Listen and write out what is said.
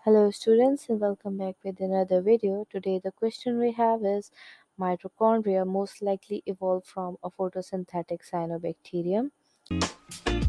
Hello students and welcome back with another video. Today the question we have is mitochondria most likely evolved from a photosynthetic cyanobacterium.